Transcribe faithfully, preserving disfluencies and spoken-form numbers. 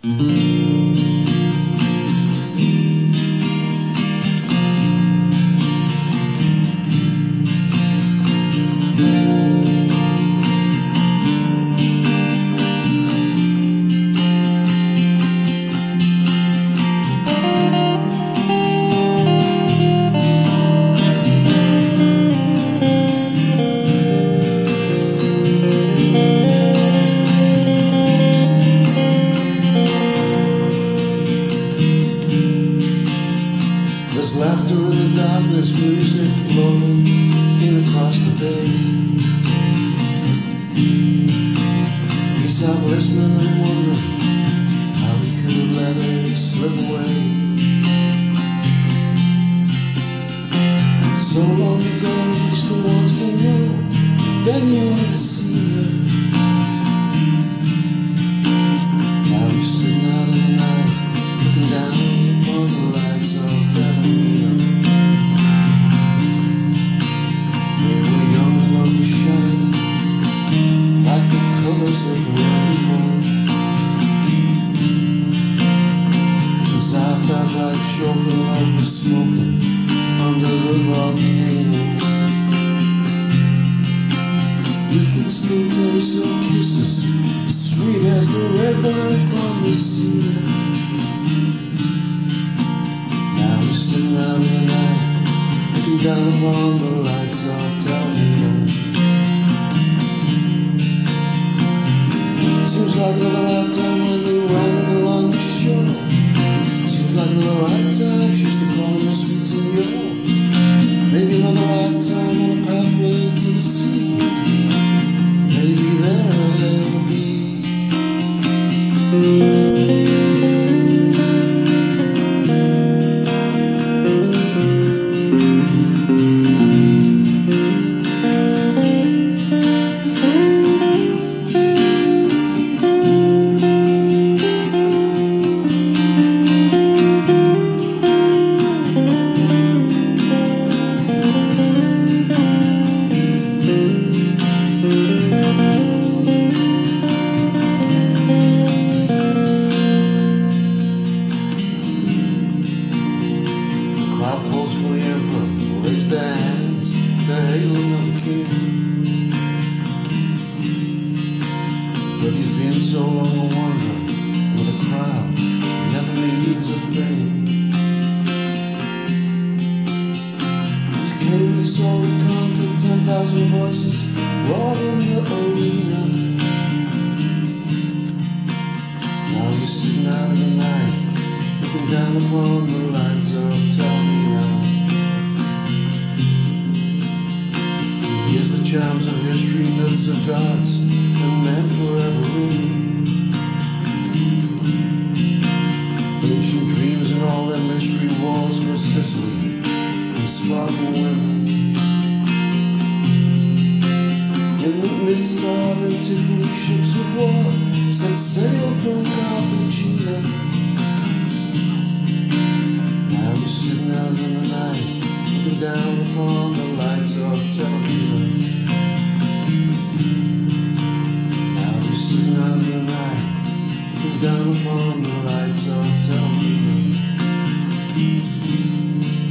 Laughter in the darkness, music flowing in across the bay. He's out listening and wondering how he could have let it slip away. So long ago, he used to want to know if anyone had seen her. Now he's sitting out in the night, looking down upon the lights of Taormina. They were young and love was shining like the colors of the rainbow. His eye felt like choking over smoking under the volcano. He can still taste her kisses, sweet as the red wine from the sea. Now he's sitting out in the night, looking down upon the lights of Taormina. Seems like another lifetime when they roamed along the shore. Seems like another lifetime she used to call him a sweet senor. Maybe another lifetime on a pathway to the sea. Maybe there they'll be. Calls for the emperor, raise their hands to hail another king. But he's been so long a wonder with a crowd, he never needs a thing. He's came, he saw, he conquered ten thousand voices, roared in the arena. Now he's sitting out in the night, looking down upon the lights of Taormina. He hears the chimes of history, myths of gods, and men forever in. Ancient dreams and all their mystery walls for Sicily and Spartan women. In the midst of antiquity, ships of war set sail from Carthagena. Sitting out in the night, looking down upon the lights of Taormina. Now he's sitting out in the night, looking down upon the lights of Taormina.